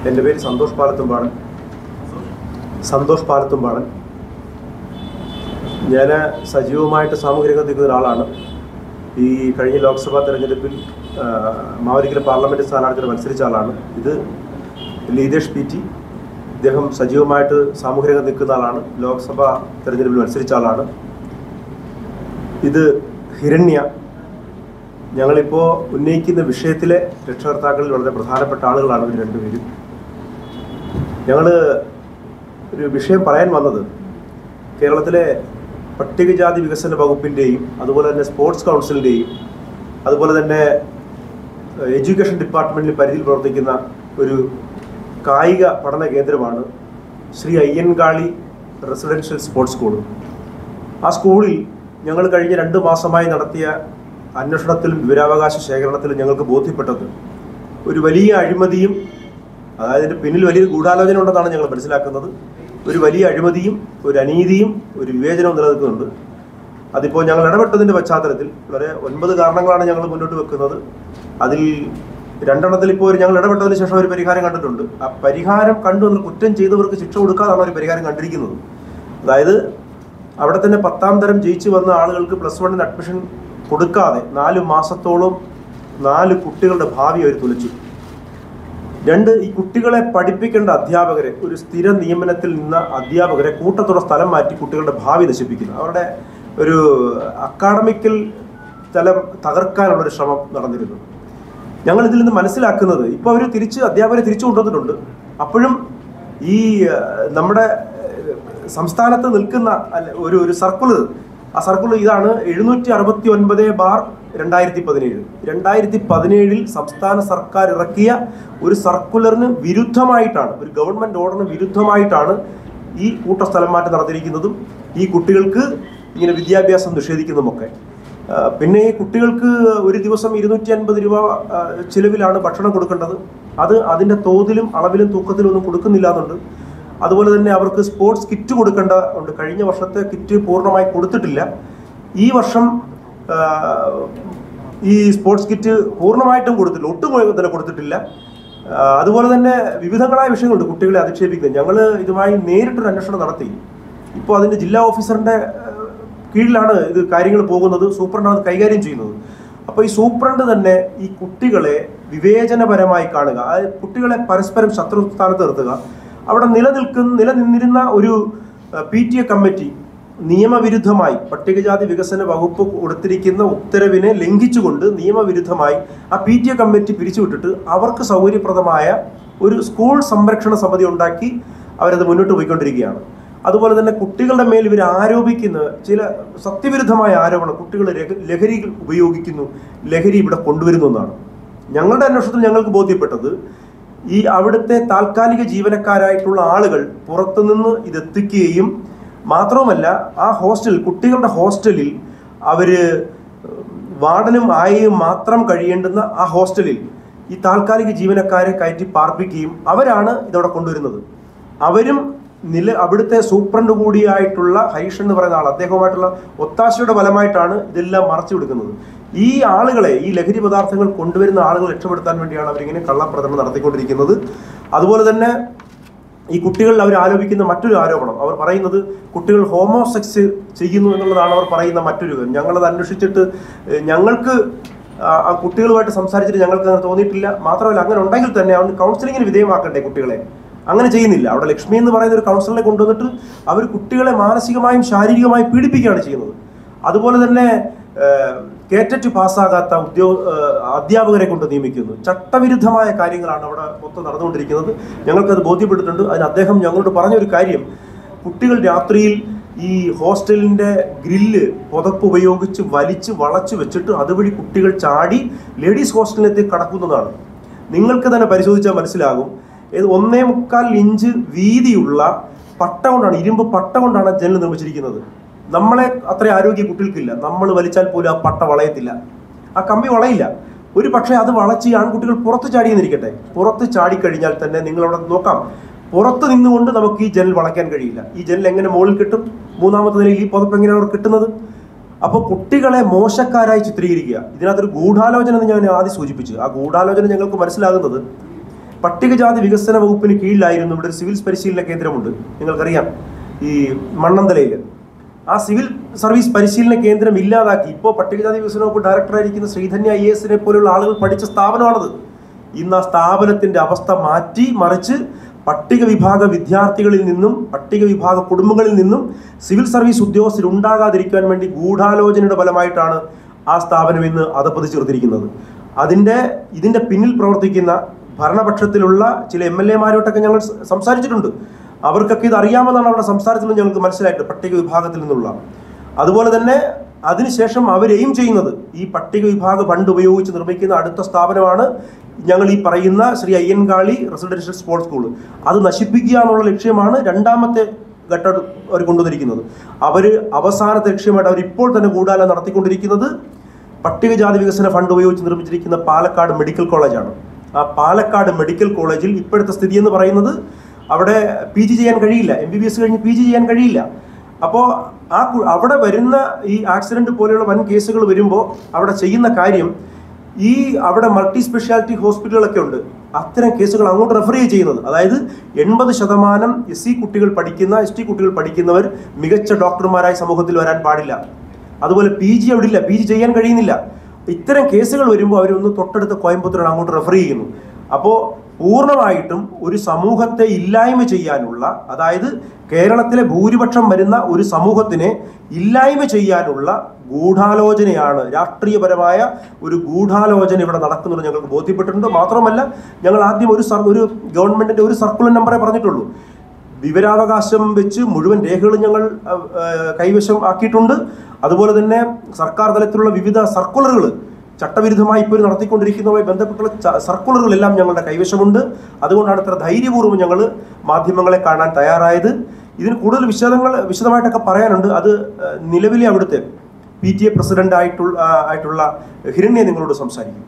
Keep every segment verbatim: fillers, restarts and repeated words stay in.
എൻ്റെ പേര് സന്തോഷ് പാലത്തുംപാടൻ. സന്തോഷ് പാലത്തുംപാടൻ. ഞാൻ സജീവമായിട്ട് സാമൂഹിക രംഗത്ത് നിൽക്കുന്ന ഒരാളാണ്. ഈ കഴിഞ്ഞ ലോക്സഭാ തെരഞ്ഞെടുപ്പിൽ മാവേലിക്കര പാർലമെൻറ്റ് സ്ഥാനാർത്ഥികൾ മത്സരിച്ച ആളാണ്. ഇത് ലീതേഷ് പി ടി. ഇദ്ദേഹം സജീവമായിട്ട് സാമൂഹിക രംഗത്ത് നിൽക്കുന്ന ആളാണ്. ലോക്സഭാ തെരഞ്ഞെടുപ്പിൽ മത്സരിച്ച ആളാണ്. ഇത് ഹിരണ്യ. ഞങ്ങളിപ്പോൾ ഉന്നയിക്കുന്ന വിഷയത്തിലെ രക്ഷകർത്താക്കളിൽ വളരെ പ്രധാനപ്പെട്ട ആളുകളാണ് ഇവർ രണ്ടുപേരും. ഞങ്ങൾ ഒരു വിഷയം പറയാൻ വന്നത് കേരളത്തിലെ പട്ടികജാതി വികസന വകുപ്പിൻ്റെയും അതുപോലെ തന്നെ സ്പോർട്സ് കൗൺസിലിൻ്റെയും അതുപോലെ തന്നെ എഡ്യൂക്കേഷൻ ഡിപ്പാർട്ട്മെൻറ്റിൽ പരിധിയിൽ പ്രവർത്തിക്കുന്ന ഒരു കായിക പഠന കേന്ദ്രമാണ് Shri Ayyankali residential sports school. ആ സ്കൂളിൽ ഞങ്ങൾ കഴിഞ്ഞ രണ്ട് മാസമായി നടത്തിയ അന്വേഷണത്തിലും വിവരാവകാശ ശേഖരണത്തിലും ഞങ്ങൾക്ക് ബോധ്യപ്പെട്ടത് ഒരു വലിയ അഴിമതിയും, അതായത് ഇതിൻ്റെ പിന്നിൽ വലിയൊരു ഗൂഢാലോചന ഉണ്ടെന്നാണ് ഞങ്ങൾ മനസ്സിലാക്കുന്നത്. ഒരു വലിയ അഴിമതിയും ഒരു അനീതിയും ഒരു വിവേചനവും നിലനിൽക്കുന്നുണ്ട്. അതിപ്പോൾ ഞങ്ങൾ ഇടപെട്ടതിൻ്റെ പശ്ചാത്തലത്തിൽ വളരെ ഒൻപത് കാരണങ്ങളാണ് ഞങ്ങൾ മുന്നോട്ട് വെക്കുന്നത്. അതിൽ രണ്ടെണ്ണത്തിൽ ഇപ്പോൾ ഞങ്ങൾ ഇടപെട്ടതിന് ശേഷം ഒരു പരിഹാരം കണ്ടിട്ടുണ്ട്. ആ പരിഹാരം കണ്ടു എന്നുള്ള കുറ്റം ചെയ്തവർക്ക് ശിക്ഷ കൊടുക്കാതാണ് ഒരു പരിഹാരം കണ്ടിരിക്കുന്നത്. അതായത് അവിടെ തന്നെ പത്താം തരം ജയിച്ചു വന്ന ആളുകൾക്ക് പ്ലസ് വണ്ണിന് അഡ്മിഷൻ കൊടുക്കാതെ നാല് മാസത്തോളം നാല് കുട്ടികളുടെ ഭാവി അവർ തുലച്ചു. രണ്ട്, ഈ കുട്ടികളെ പഠിപ്പിക്കേണ്ട അധ്യാപകരെ, ഒരു സ്ഥിര നിയമനത്തിൽ നിന്ന അധ്യാപകരെ കൂട്ടത്തോടെ സ്ഥലം മാറ്റി കുട്ടികളുടെ ഭാവി നശിപ്പിക്കുന്നു. അവരുടെ ഒരു അക്കാഡമിക്കൽ തലം തകർക്കാനുള്ളൊരു ശ്രമം നടന്നിരുന്നു. ഞങ്ങൾ ഇതിൽ നിന്ന് മനസ്സിലാക്കുന്നത് ഇപ്പോൾ അവർ തിരിച്ച് അധ്യാപകരെ തിരിച്ചു കൊണ്ടുവന്നിട്ടുണ്ട്. അപ്പോഴും ഈ നമ്മുടെ സംസ്ഥാനത്ത് നിൽക്കുന്ന ഒരു ഒരു സർക്കുലർ, ആ സർക്കുലർ ഇതാണ്: എഴുന്നൂറ്റി അറുപത്തി ഒൻപത് ബാർ രണ്ടായിരത്തി പതിനേഴ് രണ്ടായിരത്തി പതിനേഴിൽ സംസ്ഥാന സർക്കാർ ഇറക്കിയ ഒരു സർക്കുലറിന് വിരുദ്ധമായിട്ടാണ്, ഒരു ഗവൺമെൻറ് ഓർഡറിന് വിരുദ്ധമായിട്ടാണ് ഈ കൂട്ടസ്ഥലം മാറ്റം നടത്തിയിരിക്കുന്നതും ഈ കുട്ടികൾക്ക് ഇങ്ങനെ വിദ്യാഭ്യാസം നിഷേധിക്കുന്നതുമൊക്കെ. പിന്നെ ഈ കുട്ടികൾക്ക് ഒരു ദിവസം ഇരുന്നൂറ്റി അൻപത് രൂപ ചിലവിലാണ് ഭക്ഷണം കൊടുക്കേണ്ടത്. അത് അതിൻ്റെ തോതിലും അളവിലും തൂക്കത്തിലും ഒന്നും കൊടുക്കുന്നില്ല എന്നുണ്ട്. അതുപോലെ തന്നെ അവർക്ക് സ്പോർട്സ് കിറ്റ് കൊടുക്കേണ്ട ഉണ്ട്. കഴിഞ്ഞ വർഷത്തെ കിറ്റ് പൂർണ്ണമായി കൊടുത്തിട്ടില്ല. ഈ വർഷം ഈ സ്പോർട്സ് കിറ്റ് പൂർണ്ണമായിട്ടും കൊടുത്തിട്ടില്ല, ഒട്ടും തന്നെ കൊടുത്തിട്ടില്ല. അതുപോലെ തന്നെ വിവിധങ്ങളായ വിഷയങ്ങളുണ്ട് കുട്ടികളെ അധിക്ഷേപിക്കുന്നത്. ഞങ്ങൾ ഇതുമായി നേരിട്ടൊരു അന്വേഷണം നടത്തി. ഇപ്പോൾ അതിൻ്റെ ജില്ലാ ഓഫീസറിൻ്റെ കീഴിലാണ് ഇത് കാര്യങ്ങൾ പോകുന്നത്. സൂപ്രണ്ടാണ് അത് കൈകാര്യം ചെയ്യുന്നത്. അപ്പോൾ ഈ സൂപ്രണ്ട് തന്നെ ഈ കുട്ടികളെ വിവേചനപരമായി കാണുക, അതായത് കുട്ടികളെ പരസ്പരം ശത്രുസ്ഥാനത്ത് നിർത്തുക. അവിടെ നിലനിൽക്കുന്ന നിലനിന്നിരുന്ന ഒരു പി ടി എ കമ്മിറ്റി നിയമവിരുദ്ധമായി പട്ടികജാതി വികസന വകുപ്പ് കൊടുത്തിരിക്കുന്ന ഉത്തരവിനെ ലംഘിച്ചുകൊണ്ട് നിയമവിരുദ്ധമായി ആ പി ടി എ കമ്മിറ്റി പിരിച്ചുവിട്ടിട്ട് അവർക്ക് സൗകര്യപ്രദമായ ഒരു സ്കൂൾ സംരക്ഷണ സമിതി ഉണ്ടാക്കി അവരത് മുന്നോട്ട് പോയിക്കൊണ്ടിരിക്കുകയാണ്. അതുപോലെ തന്നെ കുട്ടികളുടെ മേൽ ഇവർ ആരോപിക്കുന്ന ചില സത്യവിരുദ്ധമായ ആരോപണം, കുട്ടികൾ ലഹരി ഉപയോഗിക്കുന്നു, ലഹരി ഇവിടെ കൊണ്ടുവരുന്നു എന്നാണ്. ഞങ്ങളുടെ അന്വേഷണത്തിൽ ഞങ്ങൾക്ക് ബോധ്യപ്പെട്ടത് ഈ അവിടുത്തെ താൽക്കാലിക ജീവനക്കാരായിട്ടുള്ള ആളുകൾ പുറത്തുനിന്ന് ഇതെത്തിക്കുകയും മാത്രവുമല്ല ആ ഹോസ്റ്റലിൽ, കുട്ടികളുടെ ഹോസ്റ്റലിൽ അവർ വാർഡനും ആയയും മാത്രം കഴിയേണ്ടുന്ന ആ ഹോസ്റ്റലിൽ ഈ താൽക്കാലിക ജീവനക്കാരെ കയറ്റി പാർപ്പിക്കുകയും അവരാണ് ഇതവിടെ കൊണ്ടുവരുന്നത്. അവരും നില അവിടുത്തെ സൂപ്രണ്ട് കൂടിയായിട്ടുള്ള ഹരീഷ് എന്ന് പറയുന്ന ആൾ, അദ്ദേഹവുമായിട്ടുള്ള ഒത്താശയുടെ ഫലമായിട്ടാണ് ഇതെല്ലാം മറച്ചു കൊടുക്കുന്നത്. ഈ ആളുകളെ, ഈ ലഹരി പദാർത്ഥങ്ങൾ കൊണ്ടുവരുന്ന ആളുകൾ രക്ഷപ്പെടുത്താൻ വേണ്ടിയാണ് അവരിങ്ങനെ കള്ളപ്രചരണം നടത്തിക്കൊണ്ടിരിക്കുന്നത്. അതുപോലെ തന്നെ ഈ കുട്ടികളിൽ അവർ ആരോപിക്കുന്ന മറ്റൊരു ആരോപണം, അവർ പറയുന്നത് കുട്ടികൾ ഹോമോസെക്സ് ചെയ്യുന്നു എന്നുള്ളതാണ് അവർ പറയുന്ന മറ്റൊരു. ഞങ്ങളത് അന്വേഷിച്ചിട്ട് ഞങ്ങൾക്ക് ആ കുട്ടികളുമായിട്ട് സംസാരിച്ചിട്ട് ഞങ്ങൾക്ക് അങ്ങനെ തോന്നിയിട്ടില്ല. മാത്രമല്ല, അങ്ങനെ ഉണ്ടെങ്കിൽ തന്നെ അവന് കൗൺസിലിങ്ങിന് വിധേയമാക്കണ്ടേ കുട്ടികളെ? അങ്ങനെ ചെയ്യുന്നില്ല. അവിടെ ലക്ഷ്മി എന്ന് പറയുന്ന ഒരു കൗൺസിലറെ കൊണ്ടുവന്നിട്ട് അവർ കുട്ടികളെ മാനസികമായും ശാരീരികമായും പീഡിപ്പിക്കുകയാണ് ചെയ്യുന്നത്. അതുപോലെ തന്നെ കേറ്ററ്റ് പാസ്സാകാത്ത ഉദ്യോഗ അധ്യാപകരെ കൊണ്ട് നിയമിക്കുന്നു. ചട്ടവിരുദ്ധമായ കാര്യങ്ങളാണ് അവിടെ മൊത്തം നടന്നുകൊണ്ടിരിക്കുന്നത്. ഞങ്ങൾക്കത് ബോധ്യപ്പെട്ടിട്ടുണ്ട്. അതിന് അദ്ദേഹം ഞങ്ങളോട് പറഞ്ഞൊരു കാര്യം, കുട്ടികൾ രാത്രിയിൽ ഈ ഹോസ്റ്റലിൻ്റെ ഗ്രില്ല് പുതപ്പ് ഉപയോഗിച്ച് വലിച്ച് വളച്ച് വെച്ചിട്ട് അതുവഴി കുട്ടികൾ ചാടി ലേഡീസ് ഹോസ്റ്റലിനെത്തി കടക്കുന്നതാണ്. നിങ്ങൾക്ക് തന്നെ പരിശോധിച്ചാൽ മനസ്സിലാകും. ഇത് ഒന്നേ മുക്കാൽ ഇഞ്ച് വീതിയുള്ള പട്ട കൊണ്ടാണ്, ഇരുമ്പ് പട്ട കൊണ്ടാണ് ജനൽ നിർമ്മിച്ചിരിക്കുന്നത്. നമ്മളെ അത്ര ആരോഗ്യ കുട്ടികൾക്കില്ല. നമ്മൾ വലിച്ചാൽ പോലും ആ പട്ട വളയത്തില്ല, ആ കമ്പി വളയില്ല. ഒരു പക്ഷേ അത് വളച്ച് ആൺകുട്ടികൾ പുറത്ത് ചാടിയെന്നിരിക്കട്ടെ, പുറത്ത് ചാടിക്കഴിഞ്ഞാൽ തന്നെ നിങ്ങളവിടെ നോക്കാം, പുറത്ത് നിന്നുകൊണ്ട് നമുക്ക് ഈ ജനൽ വളയ്ക്കാൻ കഴിയില്ല. ഈ ജനൽ എങ്ങനെ മുകളിൽ കിട്ടും? മൂന്നാമത്തെ നിലയിൽ ഈ പുതപ്പ് എങ്ങനെയാണ് അവർ കിട്ടുന്നത്? അപ്പോൾ കുട്ടികളെ മോശക്കാരായി ചിത്രീകരിക്കുക, ഇതിനകത്തൊരു ഗൂഢാലോചന എന്ന് ഞാൻ ആദ്യം സൂചിപ്പിച്ചു. ആ ഗൂഢാലോചന ഞങ്ങൾക്ക് മനസ്സിലാകുന്നത് പട്ടികജാതി വികസന വകുപ്പിന് കീഴിലായിരുന്നു ഇവിടെ ഒരു സിവിൽ പരിശീലന കേന്ദ്രമുണ്ട്, നിങ്ങൾക്കറിയാം, ഈ മണ്ണന്തലയിൽ. ആ സിവിൽ സർവീസ് പരിശീലന കേന്ദ്രം ഇല്ലാതാക്കി ഇപ്പോൾ പട്ടികജാതി വികസന വകുപ്പ് ഡയറക്ടറായിരിക്കുന്ന ശ്രീധന്യ ഐ എസിനെ പോലെയുള്ള ആളുകൾ പഠിച്ച സ്ഥാപനമാണത്. ഇന്ന് ആ സ്ഥാപനത്തിൻ്റെ അവസ്ഥ മാറ്റി മറിച്ച് പട്ടിക വിഭാഗ വിദ്യാർത്ഥികളിൽ നിന്നും പട്ടിക വിഭാഗ കുടുംബങ്ങളിൽ നിന്നും സിവിൽ സർവീസ് ഉദ്യോഗസ്ഥർ ഉണ്ടാകാതിരിക്കാൻ വേണ്ടി ഗൂഢാലോചനയുടെ ഫലമായിട്ടാണ് ആ സ്ഥാപനം ഇന്ന് അധപ്പതിച്ച് ചേർത്തിരിക്കുന്നത്. അതിൻ്റെ ഇതിൻ്റെ പിന്നിൽ പ്രവർത്തിക്കുന്ന ഭരണപക്ഷത്തിലുള്ള ചില എം എൽ എമാരോട്ടൊക്കെ ഞങ്ങൾ സംസാരിച്ചിട്ടുണ്ട്. അവർക്കൊക്കെ ഇത് അറിയാമെന്നാണ് അവരുടെ സംസാരത്തിൽ ഞങ്ങൾക്ക് മനസ്സിലായിട്ട്, പട്ടിക വിഭാഗത്തിൽ നിന്നുള്ള. അതുപോലെ തന്നെ അതിനുശേഷം അവർ എയിം ചെയ്യുന്നത് ഈ പട്ടിക വിഭാഗ ഫണ്ട് ഉപയോഗിച്ച് നിർമ്മിക്കുന്ന അടുത്ത സ്ഥാപനമാണ് ഞങ്ങൾ ഈ പറയുന്ന Shri Ayyankali residential sports school. അത് നശിപ്പിക്കുക എന്നുള്ള ലക്ഷ്യമാണ് രണ്ടാമത്തെ ഘട്ടം അവർ കൊണ്ടുവന്നിരിക്കുന്നത്. അവർ അവസാനത്തെ ലക്ഷ്യമായിട്ട് അവർ ഇപ്പോൾ തന്നെ ഗൂഢാലോചന നടത്തിക്കൊണ്ടിരിക്കുന്നത് പട്ടികജാതി വികസന ഫണ്ട് ഉപയോഗിച്ച് നിർമ്മിച്ചിരിക്കുന്ന പാലക്കാട് മെഡിക്കൽ കോളേജാണ്. ആ പാലക്കാട് മെഡിക്കൽ കോളേജിൽ ഇപ്പോഴത്തെ സ്ഥിതി എന്ന് പറയുന്നത് അവിടെ പി ജി ചെയ്യാൻ കഴിയില്ല, എം ബി ബി എസ് കഴിഞ്ഞ് പി ജി ചെയ്യാൻ കഴിയില്ല. അപ്പോൾ ആ അവിടെ വരുന്ന ഈ ആക്സിഡൻറ്റ് പോലെയുള്ള വൻ കേസുകൾ വരുമ്പോൾ അവിടെ ചെയ്യുന്ന കാര്യം, ഈ അവിടെ മൾട്ടി സ്പെഷ്യാലിറ്റി ഹോസ്പിറ്റലുകളൊക്കെ ഉണ്ട്, അത്തരം കേസുകൾ അങ്ങോട്ട് റെഫർ ചെയ്യുന്നത്. അതായത് എൺപത് ശതമാനം എസ് സി കുട്ടികൾ പഠിക്കുന്ന എസ് ടി കുട്ടികൾ പഠിക്കുന്നവർ മികച്ച ഡോക്ടർമാരായി സമൂഹത്തിൽ വരാൻ പാടില്ല. അതുപോലെ പി ജി അവിടെ ഇല്ല, പി ജി ചെയ്യാൻ കഴിയുന്നില്ല. ഇത്തരം കേസുകൾ വരുമ്പോൾ അവരൊന്ന് തൊട്ടടുത്ത കോയമ്പത്തൂരാണ് അങ്ങോട്ട് റെഫർ ചെയ്യുന്നു. അപ്പോൾ പൂർണ്ണമായിട്ടും ഒരു സമൂഹത്തെ ഇല്ലായ്മ ചെയ്യാനുള്ള, അതായത് കേരളത്തിലെ ഭൂരിപക്ഷം വരുന്ന ഒരു സമൂഹത്തിനെ ഇല്ലായ്മ ചെയ്യാനുള്ള ഗൂഢാലോചനയാണ്, രാഷ്ട്രീയപരമായ ഒരു ഗൂഢാലോചന ഇവിടെ നടക്കുന്നത് ഞങ്ങൾക്ക് ബോധ്യപ്പെട്ടിട്ടുണ്ട്. മാത്രമല്ല, ഞങ്ങൾ ആദ്യം ഒരു ഒരു ഗവൺമെന്റിന്റെ ഒരു സർക്കുലർ നമ്പറേ പറഞ്ഞിട്ടുള്ളൂ. വിവരാവകാശം വെച്ച് മുഴുവൻ രേഖകളും ഞങ്ങൾ കൈവശം ആക്കിയിട്ടുണ്ട്. അതുപോലെ തന്നെ സർക്കാർ തലത്തിലുള്ള വിവിധ സർക്കുലറുകൾ, ചട്ടവിരുദ്ധമായി ഇപ്പോൾ നടത്തിക്കൊണ്ടിരിക്കുന്നതുമായി ബന്ധപ്പെട്ടുള്ള സർക്കുലറുകളെല്ലാം ഞങ്ങളുടെ കൈവശമുണ്ട്. അതുകൊണ്ടാണ് ഇത്ര ധൈര്യപൂർവ്വം ഞങ്ങൾ മാധ്യമങ്ങളെ കാണാൻ തയ്യാറായത്. ഇതിന് കൂടുതൽ വിശദങ്ങൾ വിശദമായിട്ടൊക്കെ പറയാനുണ്ട്. അത് നിലവിലെ അവിടുത്തെ പി ടി എ പ്രസിഡന്റ് ആയിട്ടുള്ള ആയിട്ടുള്ള ഹിരണ്യെ നിങ്ങളോട് സംസാരിക്കും.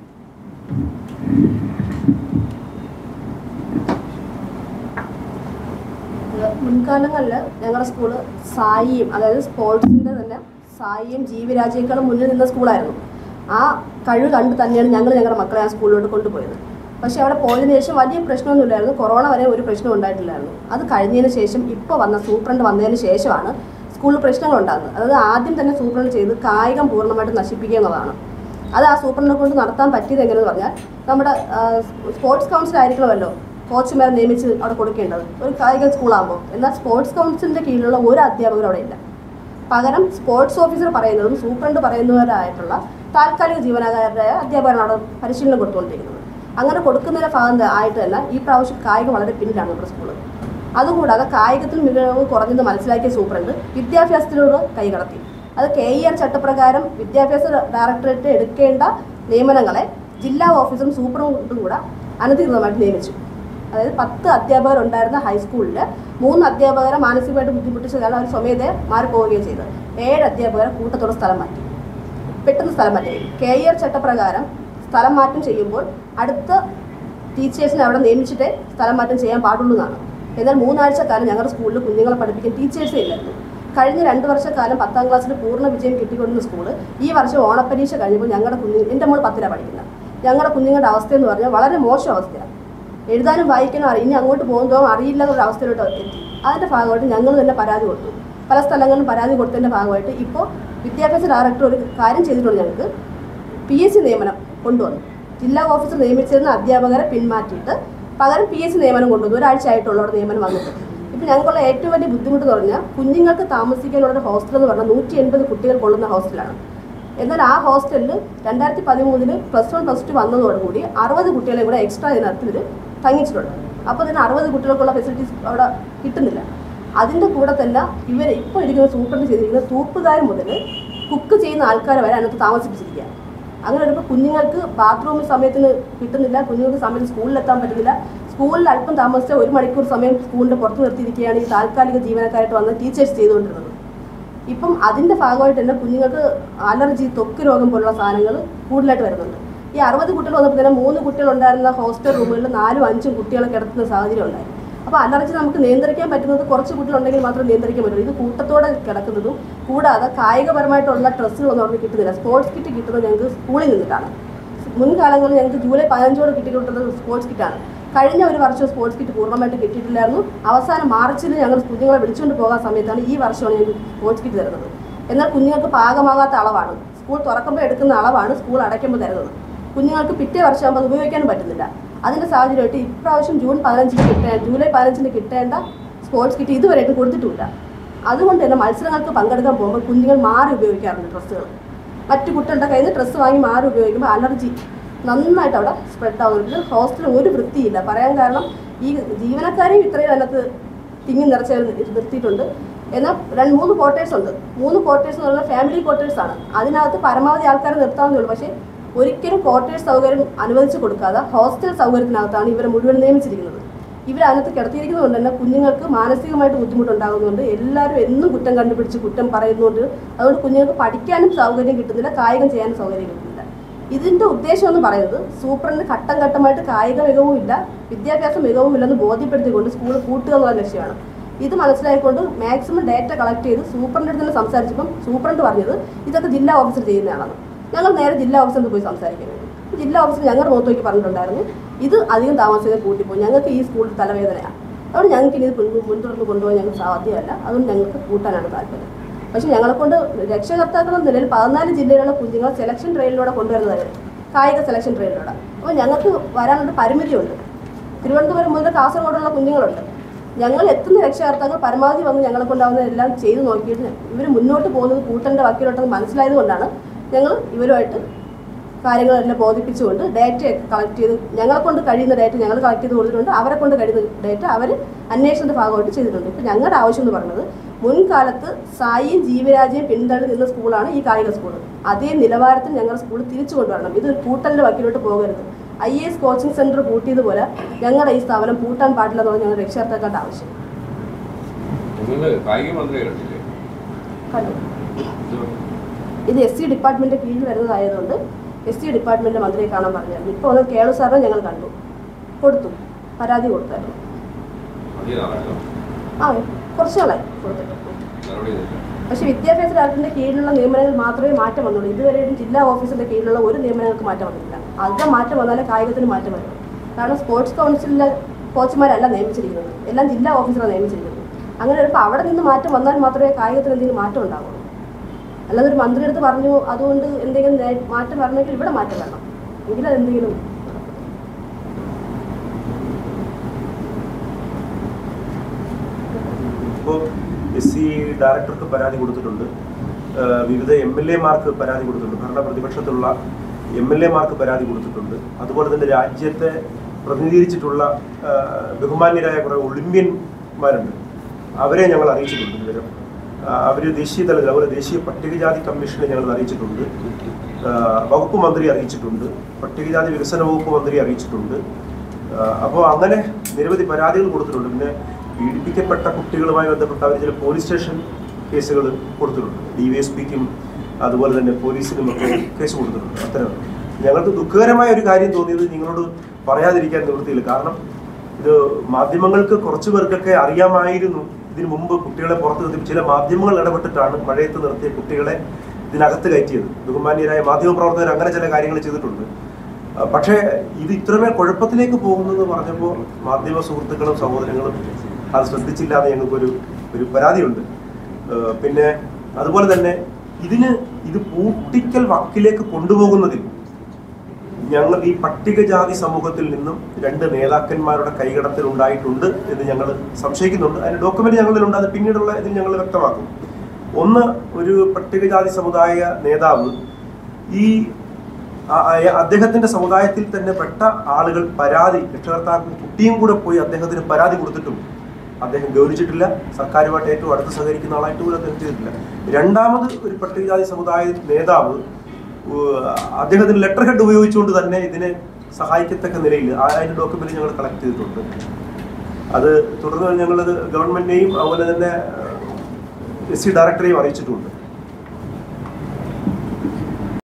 മുൻകാലങ്ങളിൽ ഞങ്ങളുടെ സ്കൂള് സായിയും, അതായത് സ്പോർട്സിൻ്റെ തന്നെ സായിയും ജീവിരാജയേക്കാളും മുന്നിൽ നിന്ന സ്കൂളായിരുന്നു. ആ കഴിവ് കണ്ട് തന്നെയാണ് ഞങ്ങൾ ഞങ്ങളുടെ മക്കളെ ആ സ്കൂളിലോട്ട് കൊണ്ടുപോയത്. പക്ഷേ അവിടെ പോയതിനു ശേഷം വലിയ പ്രശ്നമൊന്നുമില്ലായിരുന്നു. കൊറോണ വരെ ഒരു പ്രശ്നം ഉണ്ടായിട്ടില്ലായിരുന്നു. അത് കഴിഞ്ഞതിന് ശേഷം ഇപ്പോൾ വന്ന സൂപ്രണ്ട് വന്നതിന് ശേഷമാണ് സ്കൂളിൽ പ്രശ്നങ്ങളുണ്ടാകുന്നത്. അതായത് ആദ്യം തന്നെ സൂപ്രണ്ട് ചെയ്ത് കായികം പൂർണ്ണമായിട്ട് നശിപ്പിക്കുക എന്നുള്ളതാണ്. അത് ആ സൂപ്രണ്ടിനെ കൊണ്ട് നടത്താൻ പറ്റിയത് എങ്ങനെയെന്ന് പറഞ്ഞാൽ, നമ്മുടെ സ്പോർട്സ് കൗൺസിൽ ആയിരിക്കണമല്ലോ കോച്ചുമാരെ നിയമിച്ച് അവിടെ കൊടുക്കേണ്ടത് ഒരു കായിക സ്കൂളാകുമ്പോൾ. എന്നാൽ സ്പോർട്സ് കൗൺസിലിൻ്റെ കീഴിലുള്ള ഒരു അധ്യാപകർ അവിടെ ഇല്ല. പകരം സ്പോർട്സ് ഓഫീസർ പറയുന്നതും സൂപ്രണ്ട് പറയുന്നവരായിട്ടുള്ള താൽക്കാലിക ജീവനക്കാരായ അധ്യാപകരാണ് അവിടെ പരിശീലനം കൊടുത്തുകൊണ്ടിരിക്കുന്നത്. അങ്ങനെ കൊടുക്കുന്നതിൻ്റെ ഭാഗം ആയിട്ട് തന്നെ ഈ പ്രാവശ്യം കായികം വളരെ പിന്നിലാണ് നമ്മുടെ സ്കൂള്. അതുകൂടാതെ കായികത്തിൽ മികവ് കുറഞ്ഞെന്ന് മനസ്സിലാക്കിയ സൂപ്രണ്ട് വിദ്യാഭ്യാസത്തിലൂടെ കൈകടത്തി. അത് കെ ഇ ആർ ചട്ടപ്രകാരം വിദ്യാഭ്യാസ ഡയറക്ടറേറ്റ് എടുക്കേണ്ട നിയമനങ്ങളെ ജില്ലാ ഓഫീസറും സൂപ്രണ്ടും കൂടെ അനധികൃതമായിട്ട് നിയമിച്ചു. അതായത് പത്ത് അധ്യാപകരുണ്ടായിരുന്ന ഹൈസ്കൂളിൽ മൂന്ന് അധ്യാപകരെ മാനസികമായിട്ട് ബുദ്ധിമുട്ടിച്ച കാരണം അവർ സ്വമേധയെ മാറിപ്പോവുകയും ചെയ്തത്. ഏഴ് അധ്യാപകരെ കൂട്ടത്തോടെ സ്ഥലം മാറ്റി, പെട്ടെന്ന് സ്ഥലം മാറ്റി. കെ ഇ ആർ ചട്ടപ്രകാരം സ്ഥലം മാറ്റം ചെയ്യുമ്പോൾ അടുത്ത ടീച്ചേഴ്സിനെ അവിടെ നിയമിച്ചിട്ടേ സ്ഥലം മാറ്റം ചെയ്യാൻ പാടുള്ളൂ എന്നാണ്. എന്നാൽ മൂന്നാഴ്ച കാലം ഞങ്ങളുടെ സ്കൂളിൽ കുഞ്ഞുങ്ങളെ പഠിപ്പിക്കാൻ ടീച്ചേഴ്സേ ഇല്ലായിരുന്നു. കഴിഞ്ഞ രണ്ട് വർഷക്കാലം പത്താം ക്ലാസ്സിൽ പൂർണ്ണ വിജയം കിട്ടിക്കൊണ്ടിരുന്ന സ്കൂള് ഈ വർഷം ഓണപ്പരീക്ഷ കഴിഞ്ഞപ്പോൾ ഞങ്ങളുടെ കുഞ്ഞു എൻ്റെ മോൾ പത്തിലാണ് പഠിക്കുന്നത്. ഞങ്ങളുടെ കുഞ്ഞുങ്ങളുടെ അവസ്ഥയെന്ന് പറഞ്ഞാൽ വളരെ മോശം അവസ്ഥയാണ്. എഴുതാനും വായിക്കാനും അറിയാം, ഇനി അങ്ങോട്ട് പോകുമ്പോൾ അറിയില്ല എന്നൊരു അവസ്ഥയിലോട്ട് എത്തി. അതിൻ്റെ ഭാഗമായിട്ട് ഞങ്ങൾ തന്നെ പരാതി കൊടുത്തു. പല സ്ഥലങ്ങളിലും പരാതി കൊടുത്തതിൻ്റെ ഭാഗമായിട്ട് ഇപ്പോൾ വിദ്യാഭ്യാസ ഡയറക്ടർ ഒരു കാര്യം ചെയ്തിട്ടുണ്ട്. ഞങ്ങൾക്ക് പി എസ് സി നിയമനം കൊണ്ടുവന്നു. ജില്ലാ ഓഫീസർ നിയമിച്ചിരുന്ന അധ്യാപകരെ പിന്മാറ്റിയിട്ട് പകരം പി എസ് സി നിയമനം കൊണ്ടുവന്നു. ഒരാഴ്ച ആയിട്ടുള്ള നിയമനം വന്നിട്ട് ഇപ്പം ഞങ്ങൾക്കുള്ള ഏറ്റവും വലിയ ബുദ്ധിമുട്ട് എന്ന് പറഞ്ഞാൽ കുഞ്ഞുങ്ങൾക്ക് താമസിക്കാനുള്ള ഹോസ്റ്റൽ എന്ന് പറഞ്ഞാൽ നൂറ്റി എൺപത് കുട്ടികൾ കൊള്ളുന്ന ഹോസ്റ്റലാണ്. എന്നാൽ ആ ഹോസ്റ്റലിൽ രണ്ടായിരത്തി പതിമൂന്നിൽ പ്ലസ് വൺ പ്ലസ് ടു വന്നതോടുകൂടി അറുപത് കുട്ടികളെ കൂടെ എക്സ്ട്രാ ഇതിനകത്ത് ഇവർ തങ്ങിച്ചിട്ടുണ്ട്. അപ്പോൾ ഇതിന് അറുപത് കുട്ടികൾക്കുള്ള ഫെസിലിറ്റീസ് അവിടെ കിട്ടുന്നില്ല. അതിൻ്റെ കൂടെ തന്നെ ഇവർ ഇപ്പോൾ ഇരിക്കുന്ന സൂപ്രണ്ട് ചെയ്തിരിക്കുന്ന തൂപ്പുകാർ മുതൽ കുക്ക് ചെയ്യുന്ന ആൾക്കാരെ വരെ അതിനകത്ത് താമസിപ്പിച്ചിരിക്കുക. അങ്ങനെ വരുമ്പോൾ കുഞ്ഞുങ്ങൾക്ക് ബാത്റൂമിൽ സമയത്തിന് കിട്ടുന്നില്ല, കുഞ്ഞുങ്ങൾക്ക് സമയത്ത് സ്കൂളിലെത്താൻ പറ്റുന്നില്ല. സ്കൂളിൽ അല്പം താമസിച്ച ഒരു മണിക്കൂർ സമയം സ്കൂളിൻ്റെ പുറത്ത് നിർത്തിയിരിക്കുകയാണ് ഈ താൽക്കാലിക ജീവനക്കാരായിട്ട് വന്ന് ടീച്ചേഴ്സ് ചെയ്തുകൊണ്ടിരുന്നത്. ഇപ്പം അതിൻ്റെ ഭാഗമായിട്ട് തന്നെ കുഞ്ഞുങ്ങൾക്ക് അലർജി, ത്വക്ക് രോഗം പോലുള്ള സാധനങ്ങൾ കൂടുതലായിട്ട് വരുന്നുണ്ട്. ഈ അറുപത് കുട്ടികൾ വന്നപ്പോൾ തന്നെ മൂന്ന് കുട്ടികളുണ്ടായിരുന്ന ഹോസ്റ്റൽ റൂമുകളിൽ നാലും അഞ്ചും കുട്ടികളെ കിടത്തുന്ന സാഹചര്യം ഉണ്ടായി. അപ്പോൾ അലർജി നമുക്ക് നിയന്ത്രിക്കാൻ പറ്റുന്നത് കുറച്ച് കുട്ടികളുണ്ടെങ്കിൽ മാത്രം നിയന്ത്രിക്കാൻ പറ്റുള്ളൂ. ഇത് കൂട്ടത്തോടെ കിടക്കുന്നതും കൂടാതെ കായികപരമായിട്ടുള്ള ഡ്രസ്സുകളൊന്നും അവിടെ കിട്ടുന്നില്ല. സ്പോർട്സ് കിറ്റ് കിട്ടുന്നത് ഞങ്ങൾക്ക് സ്കൂളിൽ നിന്നിട്ടാണ്. മുൻകാലങ്ങളിൽ ഞങ്ങൾക്ക് ജൂലൈ പതിനഞ്ചോട് കിട്ടിക്കൊണ്ടിരുന്നത് സ്പോർട്സ് കിറ്റാണ്. കഴിഞ്ഞ ഒരു വർഷം സ്പോർട്സ് കിറ്റ് പൂർണ്ണമായിട്ട് കിട്ടിയിട്ടില്ലായിരുന്നു. അവസാനം മാർച്ചിൽ ഞങ്ങൾ കുഞ്ഞുങ്ങളെ വിളിച്ചുകൊണ്ട് പോകാൻ സമയത്താണ് ഈ വർഷമാണ് ഞങ്ങൾക്ക് സ്പോർട്സ് കിറ്റ് തരുന്നത്. എന്നാൽ കുഞ്ഞുങ്ങൾക്ക് പാകമാകാത്ത അളവാണ്, സ്കൂൾ തുറക്കുമ്പോൾ എടുക്കുന്ന അളവാണ് സ്കൂൾ അടയ്ക്കുമ്പോൾ തരുന്നത്. കുഞ്ഞുങ്ങൾക്ക് പിറ്റേ വർഷമാകുമ്പോൾ അത് ഉപയോഗിക്കാനും പറ്റുന്നില്ല. അതിൻ്റെ സാഹചര്യമായിട്ട് ഇപ്രാവശ്യം ജൂൺ പതിനഞ്ചിന് കിട്ടേ ജൂലൈ പതിനഞ്ചിന് കിട്ടേണ്ട സ്പോർട്സ് കിറ്റ് ഇതുവരെയായിട്ടും കൊടുത്തിട്ടില്ല. അതുകൊണ്ട് തന്നെ മത്സരങ്ങൾക്ക് പങ്കെടുക്കാൻ പോകുമ്പോൾ കുഞ്ഞുങ്ങൾ മാറി ഉപയോഗിക്കാറുണ്ട് ഡ്രസ്സുകൾ. മറ്റു കുട്ടികളുടെ കയ്യിൽ നിന്ന് ഡ്രസ്സ് വാങ്ങി മാറി ഉപയോഗിക്കുമ്പോൾ അലർജി നന്നായിട്ട് അവിടെ സ്പ്രെഡ് ആവുന്നുണ്ട്. ഹോസ്റ്റലിൽ ഒരു വൃത്തിയില്ല. പറയാൻ കാരണം ഈ ജീവനക്കാരെയും ഇത്രയും അതിനകത്ത് തിങ്ങി നിറച്ച് നിർത്തിയിട്ടുണ്ട്. എന്നാൽ രണ്ട് മൂന്ന് ക്വാർട്ടേഴ്സ് ഉണ്ട്. മൂന്ന് ക്വാർട്ടേഴ്സ് എന്ന് പറഞ്ഞാൽ ഫാമിലി ക്വാർട്ടേഴ്സാണ്. അതിനകത്ത് പരമാവധി ആൾക്കാരെ നിർത്താവുന്നേ ഉള്ളൂ. പക്ഷേ ഒരിക്കലും ക്വാർട്ടേഴ്സ് സൗകര്യം അനുവദിച്ച് കൊടുക്കാതെ ഹോസ്റ്റൽ സൗകര്യത്തിനകത്താണ് ഇവരെ മുഴുവൻ നിയമിച്ചിരിക്കുന്നത്. ഇവരതിനകത്ത് കിടത്തിയിരിക്കുന്നത് കൊണ്ട് തന്നെ കുഞ്ഞുങ്ങൾക്ക് മാനസികമായിട്ട് ബുദ്ധിമുട്ടുണ്ടാകുന്നുണ്ട്. എല്ലാവരും എന്നും കുറ്റം കണ്ടുപിടിച്ച് കുറ്റം പറയുന്നുണ്ട്. അതുകൊണ്ട് കുഞ്ഞുങ്ങൾക്ക് പഠിക്കാനും സൗകര്യം കിട്ടുന്നില്ല, കായികം ചെയ്യാനും സൗകര്യം കിട്ടുന്നില്ല. ഇതിൻ്റെ ഉദ്ദേശം എന്ന് പറയുന്നത് സൂപ്രണ്ട് ഘട്ടം ഘട്ടമായിട്ട് കായിക മികവും ഇല്ല, വിദ്യാഭ്യാസ മികവും ഇല്ലെന്ന് ബോധ്യപ്പെടുത്തിക്കൊണ്ട് സ്കൂൾ പൂട്ടുക എന്നുള്ള ലക്ഷ്യമാണ്. ഇത് മനസ്സിലായിക്കൊണ്ട് മാക്സിമം ഡേറ്റ കളക്ട് ചെയ്ത് സൂപ്രണ്ട് അടുത്ത് തന്നെ സംസാരിച്ചപ്പം സൂപ്രണ്ട് പറഞ്ഞത് ഇതൊക്കെ ജില്ലാ ഓഫീസർ ചെയ്യുന്നതാണെന്ന്. ഞങ്ങൾ നേരെ ജില്ലാ ഓഫീസറിൽ പോയി സംസാരിക്കാൻ വേണ്ടി ജില്ലാ ഓഫീസർ ഞങ്ങളുടെ മുഖത്തേക്ക് പറഞ്ഞിട്ടുണ്ടായിരുന്നു ഇത് അധികം താമസിക്കാൻ കൂട്ടിപ്പോയി, ഞങ്ങൾക്ക് ഈ സ്കൂളിൽ തലവേദനയാണ്, അതുകൊണ്ട് ഞങ്ങൾക്ക് ഇനി ഇത് മുൻതുടർന്ന് കൊണ്ടുപോകാൻ ഞങ്ങൾക്ക് സാധ്യമല്ല, അതുകൊണ്ട് ഞങ്ങൾക്ക് കൂട്ടാനാണ് താല്പര്യം. പക്ഷേ ഞങ്ങളെക്കൊണ്ട് രക്ഷകർത്താക്കളുടെ നിലയിൽ പതിനാല് ജില്ലയിലുള്ള കുഞ്ഞുങ്ങളെ സെലക്ഷൻ ട്രെയിനിലൂടെ കൊണ്ടുവരുന്നതായിരുന്നു, കായിക സെലക്ഷൻ ട്രെയിനിലൂടെ. അപ്പോൾ ഞങ്ങൾക്ക് വരാനുള്ള പരിമിതിയുണ്ട്. തിരുവനന്തപുരം മുതൽ കാസർഗോഡുള്ള കുഞ്ഞുങ്ങളുണ്ട്. ഞങ്ങൾ എത്തുന്ന രക്ഷകർത്താക്കൾ പരമാവധി വന്ന് ഞങ്ങളെ കൊണ്ടാവുന്നതെല്ലാം ചെയ്തു നോക്കിയിട്ട് ഇവർ മുന്നോട്ട് പോകുന്നത് കൂട്ടൻ്റെ വക്കീലോട്ടെന്ന് മനസ്സിലായതുകൊണ്ടാണ് ഞങ്ങൾ ഇവരുമായിട്ട് കാര്യങ്ങളെല്ലാം ബോധിപ്പിച്ചുകൊണ്ട് ഡേറ്റയൊക്കെ കളക്ട് ചെയ്ത് ഞങ്ങളെ കൊണ്ട് കഴിയുന്ന ഡേറ്റ ഞങ്ങൾ കളക്ട് ചെയ്ത് കൊടുത്തിട്ടുണ്ട്. അവരെ കൊണ്ട് കഴിയുന്ന ഡേറ്റ അവർ അന്വേഷണത്തിൻ്റെ ഭാഗമായിട്ട് ചെയ്തിട്ടുണ്ട്. ഇപ്പോൾ ഞങ്ങളുടെ ആവശ്യം എന്ന് പറയുന്നത് മുൻകാലത്ത് സായിയും ജീവരാജയും പിന്തള്ളി നിന്ന സ്കൂളാണ് ഈ കായിക സ്കൂൾ. അതേ നിലവാരത്തിൽ ഞങ്ങളുടെ സ്കൂൾ തിരിച്ചു കൊണ്ടുവരണം. ഇത് കൂട്ടലിൻ്റെ വക്കീലോട്ട് പോകരുത്. I A S coaching centre പൂട്ടിയതുപോലെ ഞങ്ങളുടെ ഈ സ്ഥാപനം പൂട്ടാൻ പാടില്ല എന്നാണ് ഞങ്ങളുടെ രക്ഷകർത്താക്കളുടെ ആവശ്യം. കണ്ടു ഇത് എസ് സി ഡിപ്പാർട്ട്മെൻറ്റ് കീഴിൽ വരുന്നതായതുകൊണ്ട് എസ് സി ഡിപ്പാർട്ട്മെൻറ്റ് മന്ത്രിയെ കാണാൻ പറഞ്ഞായിരുന്നു. ഇപ്പോൾ ഒന്ന് കേളു സാറിനെ ഞങ്ങൾ കണ്ടു, കൊടുത്തു, പരാതി കൊടുത്തായിരുന്നു. ആ കുറച്ച് നാളായി കൊടുത്തിട്ട്. പക്ഷേ വിദ്യാഭ്യാസ ഡയറക്ടറിൻ്റെ കീഴിലുള്ള നിയമനങ്ങൾ മാത്രമേ മാറ്റം വന്നുള്ളൂ. ഇതുവരെയും ജില്ലാ ഓഫീസിൻ്റെ കീഴിലുള്ള ഒരു നിയമനങ്ങൾക്ക് മാറ്റം വന്നിട്ടില്ല. അതിൻ്റെ മാറ്റം വന്നാലേ കായികത്തിന് മാറ്റം വരും. കാരണം സ്പോർട്സ് കൗൺസിലിലെ കോച്ചുമാരല്ല നിയമിച്ചിരിക്കുന്നത്, എല്ലാം ജില്ലാ ഓഫീസറാണ് നിയമിച്ചിരിക്കുന്നത്. അങ്ങനെ വരുമ്പോൾ അവിടെ നിന്ന് മാറ്റം വന്നാൽ മാത്രമേ കായികത്തിന് എന്തെങ്കിലും മാറ്റം ഉണ്ടാവുള്ളൂ. അല്ലാതെ ഒരു മന്ത്രി അടുത്ത് പറഞ്ഞു അതുകൊണ്ട് എന്തെങ്കിലും മാറ്റം വരണമെങ്കിൽ ഇവിടെ മാറ്റം വരണം, എങ്കിൽ അതെന്തെങ്കിലും. ഇപ്പോൾ എസ് സി ഡയറക്ടർക്ക് പരാതി കൊടുത്തിട്ടുണ്ട്, വിവിധ എം എൽ എമാർക്ക് പരാതി കൊടുത്തിട്ടുണ്ട്, ഭരണ പ്രതിപക്ഷത്തുള്ള എം എൽ എമാർക്ക് പരാതി കൊടുത്തിട്ടുണ്ട്. അതുപോലെ തന്നെ രാജ്യത്തെ പ്രതിനിധീകരിച്ചിട്ടുള്ള ബഹുമാന്യരായ കുറേ ഒളിമ്പ്യന്മാരുണ്ട്, അവരെ ഞങ്ങൾ അറിയിച്ചിട്ടുണ്ട്. വിവരം അവർ ദേശീയ തലത്തിൽ അതുപോലെ ദേശീയ പട്ടികജാതി കമ്മീഷനെ ഞങ്ങൾ അറിയിച്ചിട്ടുണ്ട്, വകുപ്പ് മന്ത്രി അറിയിച്ചിട്ടുണ്ട്, പട്ടികജാതി വികസന വകുപ്പ് മന്ത്രി അറിയിച്ചിട്ടുണ്ട്. അപ്പോൾ അങ്ങനെ നിരവധി പരാതികൾ കൊടുത്തിട്ടുണ്ട്. പിന്നെ പീഡിപ്പിക്കപ്പെട്ട കുട്ടികളുമായി ബന്ധപ്പെട്ട അവർ ചില പോലീസ് സ്റ്റേഷൻ കേസുകൾ കൊടുത്തിട്ടുണ്ട്. ഡി വൈ എസ് പിക്കും അതുപോലെ തന്നെ പോലീസിനും ഒക്കെ കേസ് കൊടുത്തിട്ടുണ്ട്. അത്തരം ഞങ്ങൾക്ക് ദുഃഖകരമായ ഒരു കാര്യം തോന്നിയത് നിങ്ങളോട് പറയാതിരിക്കാൻ നിവൃത്തിയില്ല. കാരണം ഇത് മാധ്യമങ്ങൾക്ക് കുറച്ചു പേർക്കൊക്കെ അറിയാമായിരുന്നു. ഇതിനു മുമ്പ് കുട്ടികളെ പുറത്ത് നിർത്തി ചില മാധ്യമങ്ങൾ ഇടപെട്ടിട്ടാണ് മഴയത്ത് നിർത്തിയ കുട്ടികളെ ഇതിനകത്ത് കയറ്റിയത്. ബഹുമാന്യരായ മാധ്യമ പ്രവർത്തകർ അങ്ങനെ ചില കാര്യങ്ങൾ ചെയ്തിട്ടുണ്ട്. പക്ഷേ ഇത് ഇത്രമേൽ കുഴപ്പത്തിലേക്ക് പോകുന്നെന്ന് പറഞ്ഞപ്പോൾ മാധ്യമ സുഹൃത്തുക്കളും സഹോദരങ്ങളും അത് ശ്രദ്ധിച്ചില്ല എന്ന് ഞങ്ങൾക്കൊരു ഒരു പരാതിയുണ്ട്. പിന്നെ അതുപോലെ തന്നെ ഇതിന് ഇത് പൂട്ടിക്കൽ വക്കിലേക്ക് കൊണ്ടുപോകുന്നതിൽ ഞങ്ങൾ ഈ പട്ടികജാതി സമൂഹത്തിൽ നിന്നും രണ്ട് നേതാക്കന്മാരുടെ കൈകടത്തൽ ഉണ്ടായിട്ടുണ്ട് എന്ന് ഞങ്ങൾ സംശയിക്കുന്നുണ്ട്. അതിന് ഡോക്യുമെന്റ് ഞങ്ങളിലുണ്ട്, അത് പിന്നീടുള്ള ഇതിൽ ഞങ്ങൾ വ്യക്തമാക്കും. ഒന്ന്, ഒരു പട്ടികജാതി സമുദായ നേതാവ് ഈ അദ്ദേഹത്തിന്റെ സമുദായത്തിൽ തന്നെ പെട്ട ആളുകൾ പരാതി രക്ഷകർത്താക്കൾ കുട്ടിയും കൂടെ പോയി അദ്ദേഹത്തിന് പരാതി കൊടുത്തിട്ടും അദ്ദേഹം ഗൗനിച്ചിട്ടില്ല. സർക്കാരുമായിട്ട് ഏറ്റവും അടുത്ത് സഹകരിക്കുന്ന ആളായിട്ട് പോലും അദ്ദേഹം ചെയ്തിട്ടില്ല. രണ്ടാമത്, ഒരു പട്ടികജാതി സമുദായ നേതാവ് അദ്ദേഹത്തിന് ലെറ്റർ ഹെഡ് ഉപയോഗിച്ചുകൊണ്ട് തന്നെ ഇതിനെ സഹായിക്കത്തക്ക നിലയിൽ അതിന്റെ ഡോക്യുമെന്റ് ഞങ്ങൾ കളക്ട് ചെയ്തിട്ടുണ്ട്. അത് തുടർന്ന് ഞങ്ങളത് ഗവൺമെന്റിനെയും അതുപോലെ തന്നെ എസ് സി ഡയറക്ടറെയും അറിയിച്ചിട്ടുണ്ട്.